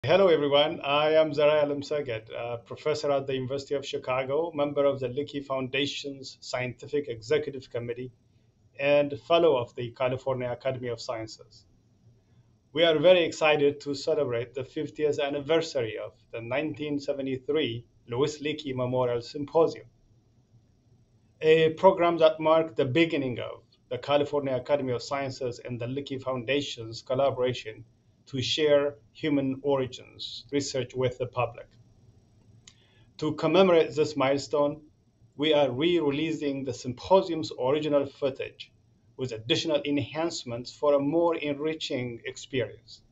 Hello, everyone. I am Zeray Alemseged, a professor at the University of Chicago, member of the Leakey Foundation's Scientific Executive Committee, and fellow of the California Academy of Sciences. We are very excited to celebrate the 50th anniversary of the 1973 Louis Leakey Memorial Symposium, a program that marked the beginning of the California Academy of Sciences and the Leakey Foundation's collaboration to share human origins research with the public. To commemorate this milestone, we are re-releasing the symposium's original footage with additional enhancements for a more enriching experience.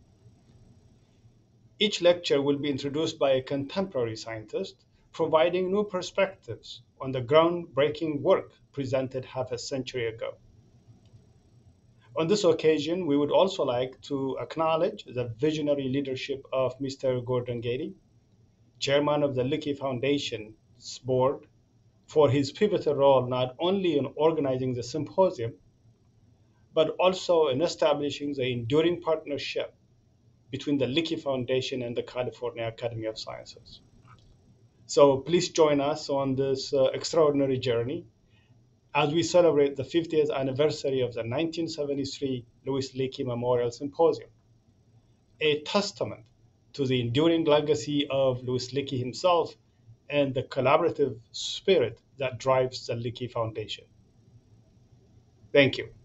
Each lecture will be introduced by a contemporary scientist, providing new perspectives on the groundbreaking work presented half a century ago. On this occasion, we would also like to acknowledge the visionary leadership of Mr. Gordon Gady, chairman of the Leakey Foundation's board, for his pivotal role not only in organizing the symposium, but also in establishing the enduring partnership between the Leakey Foundation and the California Academy of Sciences. So please join us on this extraordinary journey as we celebrate the 50th anniversary of the 1973 Louis Leakey Memorial Symposium, a testament to the enduring legacy of Louis Leakey himself and the collaborative spirit that drives the Leakey Foundation. Thank you.